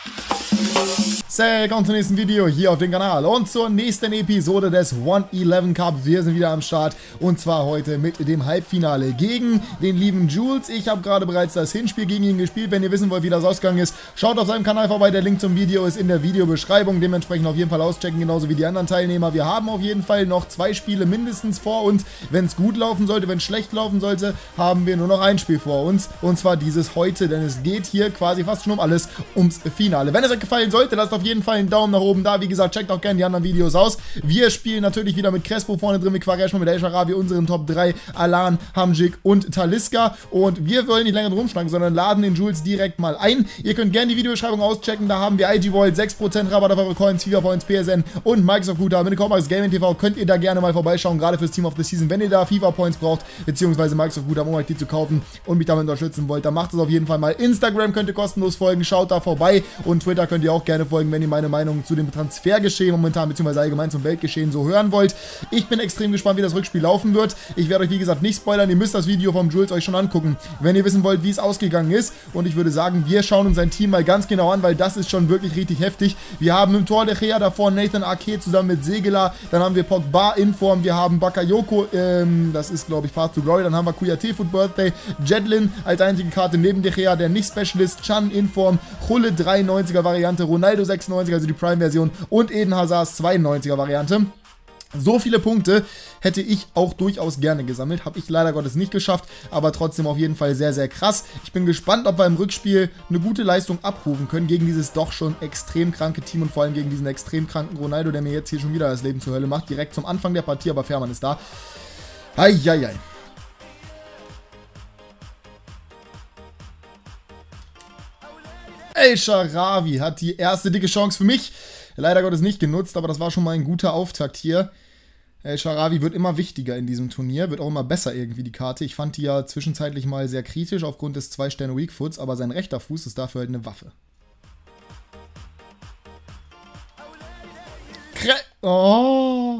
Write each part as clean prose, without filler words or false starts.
Willkommen zum nächsten Video hier auf dem Kanal und zur nächsten Episode des 111 Cup. Wir sind wieder am Start und zwar heute mit dem Halbfinale gegen den lieben Jules. Ich habe gerade bereits das Hinspiel gegen ihn gespielt. Wenn ihr wissen wollt, wie das ausgegangen ist, schaut auf seinem Kanal vorbei. Der Link zum Video ist in der Videobeschreibung. Dementsprechend auf jeden Fall auschecken, genauso wie die anderen Teilnehmer. Wir haben auf jeden Fall noch 2 Spiele mindestens vor uns. Wenn es gut laufen sollte, wenn es schlecht laufen sollte, haben wir nur noch ein Spiel vor uns. Und zwar dieses heute, denn es geht hier quasi fast schon um alles ums Finale. Wenn es euch gefallen sollte, lasst auf jeden Fall einen Daumen nach oben da. Wie gesagt, checkt auch gerne die anderen Videos aus. Wir spielen natürlich wieder mit Crespo vorne drin, mit Quaresma, mit El Shaarawy, unseren Top 3, Alan, Hamzik und Talisca. Und wir wollen nicht länger drum schnacken, sondern laden den Jules direkt mal ein. Ihr könnt gerne die Videobeschreibung auschecken. Da haben wir IG Vault, 6% Rabatt auf eure Coins, FIFA Points, PSN und Microsoft Guthaben. Mit Comax Gaming TV könnt ihr da gerne mal vorbeischauen, gerade fürs Team of the Season. Wenn ihr da FIFA Points braucht, beziehungsweise Microsoft Guthaben, um euch die zu kaufen und mich damit unterstützen wollt, dann macht es auf jeden Fall mal. Instagram könnt ihr kostenlos folgen, schaut da vorbei und Twitter könnt ihr auch gerne folgen, wenn ihr meine Meinung zu dem Transfergeschehen momentan, beziehungsweise allgemein zum Weltgeschehen so hören wollt. Ich bin extrem gespannt, wie das Rückspiel laufen wird. Ich werde euch, wie gesagt, nicht spoilern. Ihr müsst das Video vom Jules euch schon angucken, wenn ihr wissen wollt, wie es ausgegangen ist. Und ich würde sagen, wir schauen uns sein Team mal ganz genau an, weil das ist schon wirklich richtig heftig. Wir haben im Tor De Gea, davor Nathan Ake zusammen mit Segela. Dann haben wir Pogba in Form. Wir haben Bakayoko, das ist, glaube ich, Path to Glory. Dann haben wir Kouyaté, Foot Birthday. Jedlin als einzige Karte neben De Gea, der nicht Specialist. Chan in Form. Hulle 93er Variante. Ronaldo 96, also die Prime-Version. Und Eden Hazards 92er Variante. So viele Punkte hätte ich auch durchaus gerne gesammelt. Habe ich leider Gottes nicht geschafft, aber trotzdem auf jeden Fall sehr, sehr krass. Ich bin gespannt, ob wir im Rückspiel eine gute Leistung abrufen können gegen dieses doch schon extrem kranke Team und vor allem gegen diesen extrem kranken Ronaldo, der mir jetzt hier schon wieder das Leben zur Hölle macht. Direkt zum Anfang der Partie, aber Fährmann ist da. Eieiei. El Shaarawy hat die erste dicke Chance für mich. Leider Gottes nicht genutzt, aber das war schon mal ein guter Auftakt hier. El Shaarawy wird immer wichtiger in diesem Turnier, wird auch immer besser irgendwie die Karte. Ich fand die ja zwischenzeitlich mal sehr kritisch aufgrund des 2-Sterne Weakfoots, aber sein rechter Fuß ist dafür halt eine Waffe. Oh!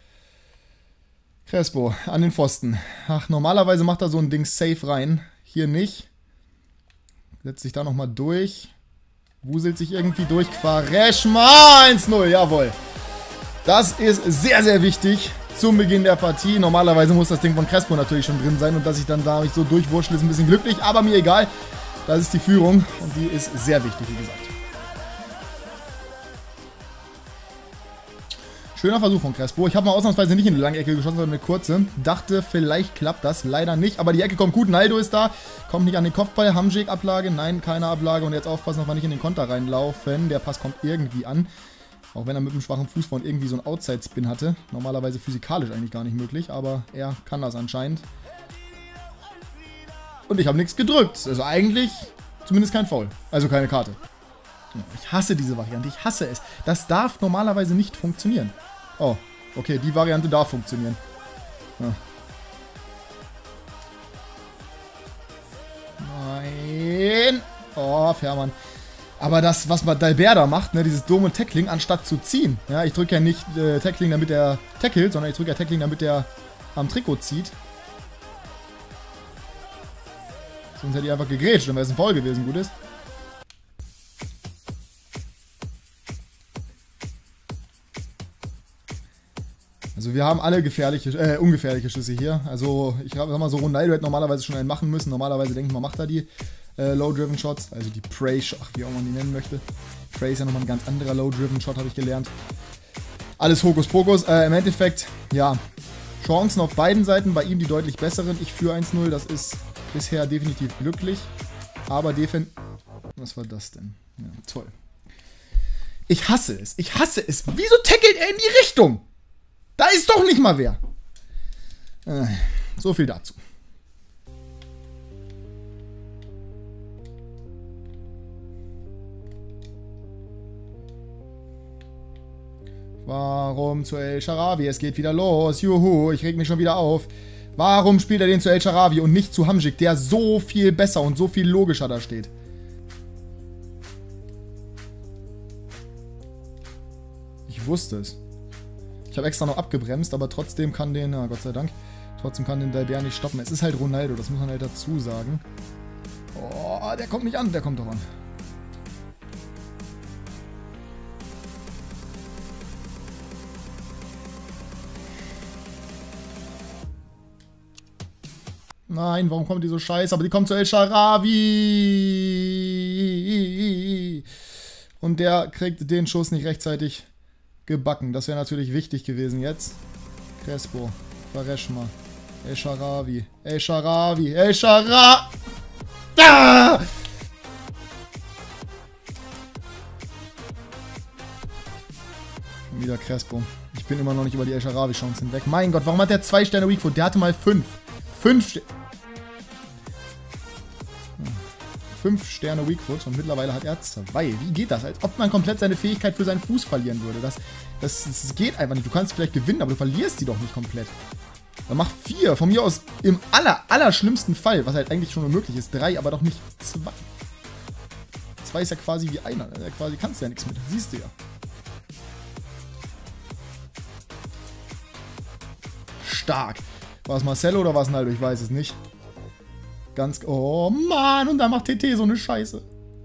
Crespo an den Pfosten. Ach, normalerweise macht er so ein Ding safe rein. Hier nicht. Setzt sich da nochmal durch. Wuselt sich irgendwie durch. Quaresma 1-0, jawohl. Das ist sehr, sehr wichtig zum Beginn der Partie. Normalerweise muss das Ding von Crespo natürlich schon drin sein und dass ich dann da mich so durchwurschtel, ist ein bisschen glücklich, aber mir egal. Das ist die Führung und die ist sehr wichtig, wie gesagt. Schöner Versuch von Crespo. Ich habe mal ausnahmsweise nicht in die lange Ecke geschossen, sondern eine kurze. Dachte, vielleicht klappt das. Leider nicht. Aber die Ecke kommt gut. Naldo ist da. Kommt nicht an den Kopfball. Hamzik Ablage. Nein, keine Ablage. Und jetzt aufpassen, dass wir nicht in den Konter reinlaufen. Der Pass kommt irgendwie an. Auch wenn er mit einem schwachen Fußball irgendwie so einen Outside-Spin hatte. Normalerweise physikalisch eigentlich gar nicht möglich. Aber er kann das anscheinend. Und ich habe nichts gedrückt. Also eigentlich zumindest kein Foul. Also keine Karte. Ich hasse diese Variante. Ich hasse es. Das darf normalerweise nicht funktionieren. Oh, okay, die Variante darf funktionieren. Ja. Nein. Oh, Fährmann. Aber das, was Dalbert da macht, ne, dieses dumme Tackling, anstatt zu ziehen. Ja, ich drücke ja nicht Tackling, damit er tackelt, sondern ich drücke ja Tackling, damit er am Trikot zieht. Sonst hätte ich einfach gegrätscht, dann wäre es ein Foul gewesen, gut ist. Also wir haben alle gefährliche, ungefährliche Schüsse hier. Also ich sag mal so, Ronaldo hätte normalerweise schon einen machen müssen. Normalerweise denke ich mal, macht er die Low-Driven Shots. Also die Prey-Shot, wie auch man die nennen möchte. Prey ist ja nochmal ein ganz anderer Low-Driven Shot, habe ich gelernt. Alles Hokuspokus. Im Endeffekt, ja, Chancen auf beiden Seiten. Bei ihm die deutlich besseren. Ich führe 1-0, das ist bisher definitiv glücklich. Aber was war das denn? Ja, toll. Ich hasse es. Ich hasse es. Wieso tackelt er in die Richtung? Da ist doch nicht mal wer. So viel dazu. Warum zu El Shaarawy? Es geht wieder los. Juhu, ich reg mich schon wieder auf. Warum spielt er den zu El Shaarawy und nicht zu Hamzik, der so viel besser und so viel logischer da steht? Ich wusste es. Ich habe extra noch abgebremst, aber trotzdem kann den, na Gott sei Dank, trotzdem kann den Dalbert nicht stoppen. Es ist halt Ronaldo, das muss man halt dazu sagen. Oh, der kommt nicht an, der kommt doch an. Nein, warum kommt die so scheiße? Aber die kommt zu El Shaarawy. Und der kriegt den Schuss nicht rechtzeitig gebacken. Das wäre natürlich wichtig gewesen jetzt. Crespo, Quaresma, El Shaarawy, El Shaarawy, El Shaarawy. Ah! Wieder Crespo. Ich bin immer noch nicht über die El Shaarawy-Chance hinweg. Mein Gott, warum hat der 2 Sterne Weakfoot? Der hatte mal 5. 5 Sterne Weakfoot und mittlerweile hat er 2. Wie geht das? Als ob man komplett seine Fähigkeit für seinen Fuß verlieren würde. Das geht einfach nicht. Du kannst vielleicht gewinnen, aber du verlierst die doch nicht komplett. Dann mach 4. Von mir aus im allerschlimmsten Fall, was halt eigentlich schon unmöglich ist. 3, aber doch nicht 2. 2 ist ja quasi wie einer. Quasi kannst du ja nichts mit. Siehst du ja. Stark. War es Marcelo oder war es Naldo? Ich weiß es nicht. Oh Mann, und da macht TT so eine Scheiße.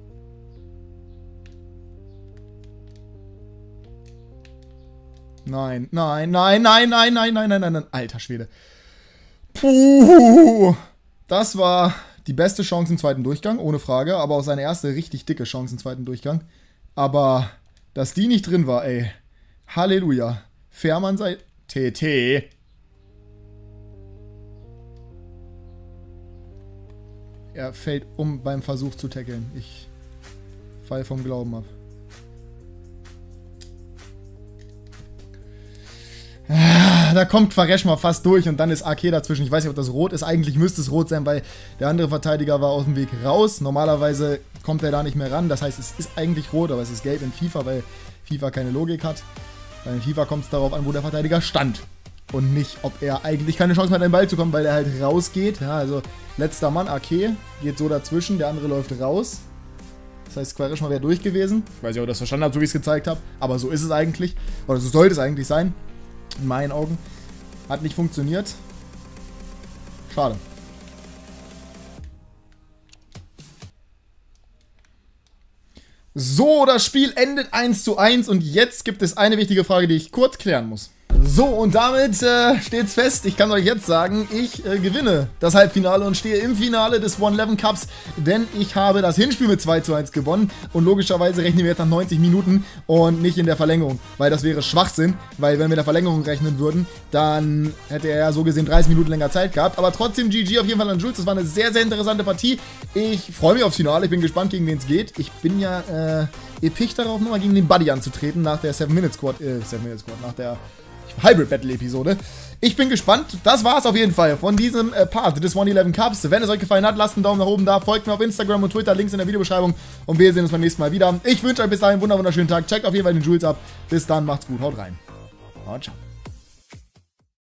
Nein, nein, nein, nein, nein, nein, nein, nein, nein. Alter Schwede. Puh. Das war die beste Chance im zweiten Durchgang, ohne Frage. Aber auch seine erste richtig dicke Chance im zweiten Durchgang. Aber, dass die nicht drin war, ey. Halleluja. Fährmann sei... TT. Er fällt um beim Versuch zu tackeln. Ich fall vom Glauben ab. Da kommt Quaresma fast durch und dann ist AK dazwischen. Ich weiß nicht, ob das rot ist. Eigentlich müsste es rot sein, weil der andere Verteidiger war aus dem Weg raus. Normalerweise kommt er da nicht mehr ran. Das heißt, es ist eigentlich rot, aber es ist gelb in FIFA, weil FIFA keine Logik hat. Weil in FIFA kommt es darauf an, wo der Verteidiger stand. Und nicht, ob er eigentlich keine Chance mehr hat, an den Ball zu kommen, weil er halt rausgeht. Ja, also letzter Mann, AK, geht so dazwischen, der andere läuft raus. Das heißt, Quaresma wäre durch gewesen. Ich weiß nicht, ob ihr das verstanden habt, so wie ich es gezeigt habe. Aber so ist es eigentlich. Oder so sollte es eigentlich sein. In meinen Augen. Hat nicht funktioniert. Schade. So, das Spiel endet 1:1 und jetzt gibt es eine wichtige Frage, die ich kurz klären muss. So, und damit steht's fest. Ich kann euch jetzt sagen, ich gewinne das Halbfinale und stehe im Finale des 111 Cups, denn ich habe das Hinspiel mit 2:1 gewonnen und logischerweise rechnen wir jetzt nach 90 Minuten und nicht in der Verlängerung, weil das wäre Schwachsinn, weil wenn wir in der Verlängerung rechnen würden, dann hätte er ja so gesehen 30 Minuten länger Zeit gehabt, aber trotzdem GG auf jeden Fall an Jules, das war eine sehr, sehr interessante Partie. Ich freue mich aufs Finale, ich bin gespannt, gegen wen es geht. Ich bin ja episch darauf, nochmal gegen den Buddy anzutreten, nach der 7-Minute-Squad, nach der Hybrid-Battle-Episode. Ich bin gespannt. Das war's auf jeden Fall von diesem Part des 111 Cups. Wenn es euch gefallen hat, lasst einen Daumen nach oben da. Folgt mir auf Instagram und Twitter. Links in der Videobeschreibung. Und wir sehen uns beim nächsten Mal wieder. Ich wünsche euch bis dahin einen wunderschönen Tag. Checkt auf jeden Fall den Jules ab. Bis dann. Macht's gut. Haut rein. Und ciao.